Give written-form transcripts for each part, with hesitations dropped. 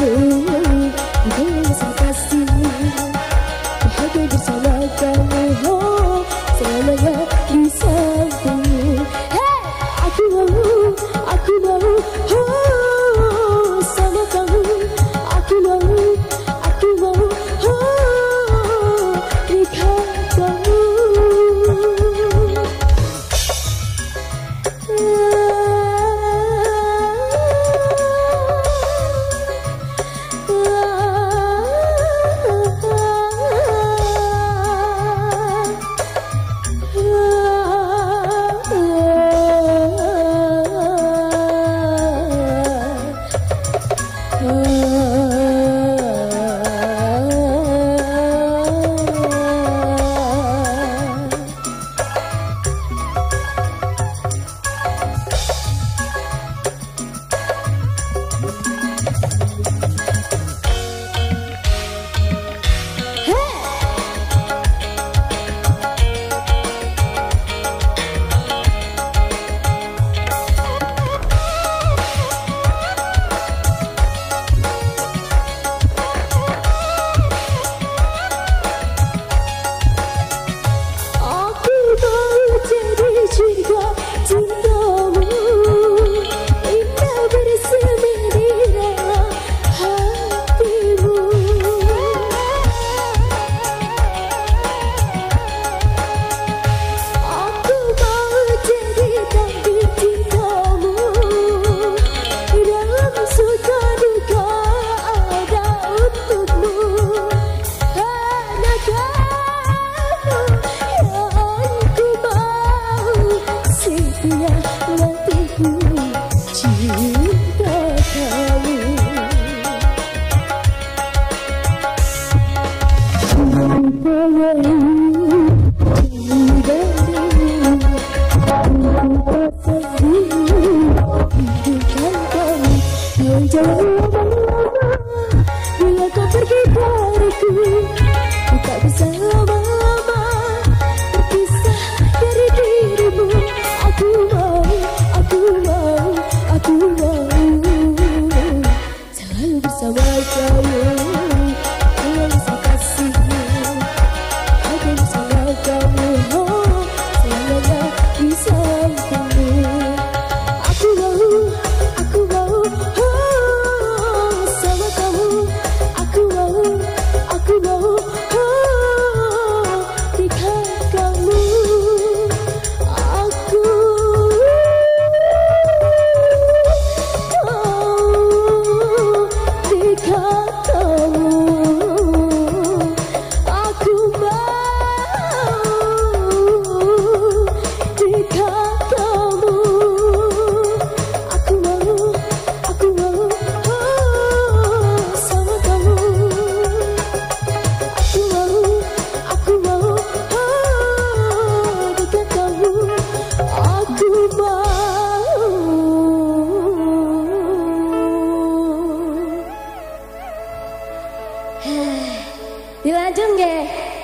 Dilanjut nggih?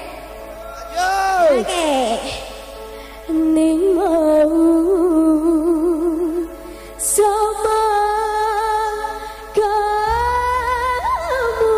Lanjut. Oke. Ning mau sama kamu.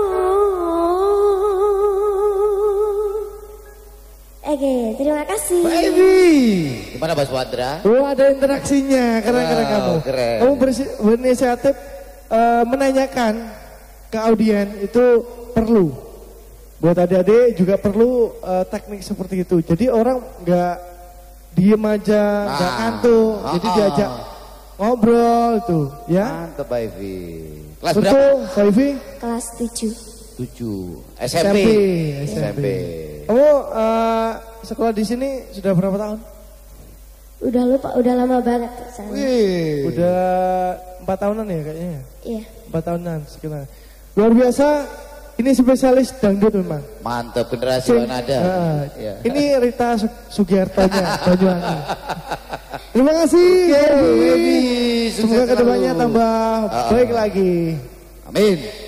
Oke, terima kasih. Baby. Gimana Mas Wadra? Oh, ada interaksinya, keren-keren kamu. Keren. Kamu berinisiatif menanyakan ke audien itu perlu. Buat adik-adik juga perlu teknik seperti itu. Jadi orang nggak diem aja, nggak ngantuk. Jadi diajak ngobrol itu, ya. Mantap Pak Ivy. Kelas Betul, berapa? Pak Ivy? Kelas 7. 7. SMP. Kamu sekolah di sini sudah berapa tahun? Udah lupa, udah lama banget. Wih, udah 4 tahunan ya kayaknya. Iya. 4 tahunan sekitar. Luar biasa. Ini spesialis dangdut memang. Mantap, generasi Wanada. Ya. Ini Rita Sugiartonya, Banyuwangi. Terima kasih. Baby. Semoga kedepannya tambah baik lagi. Amin.